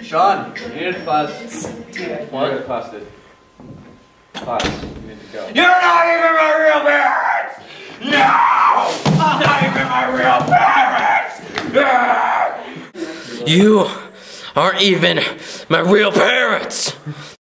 Sean, you need to pause. What? Pause it. Pause. You need to go. You're not even my real parents! No! Not even my real parents! No! You aren't even my real parents!